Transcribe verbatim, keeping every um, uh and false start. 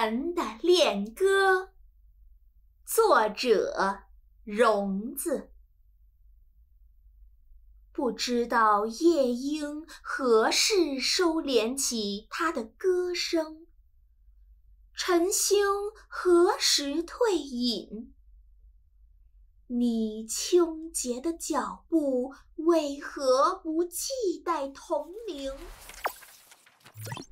人的恋歌，作者荣子。不知道夜莺何时收敛起它的歌声，晨星何时退隐？你清洁的脚步为何不系带铜铃？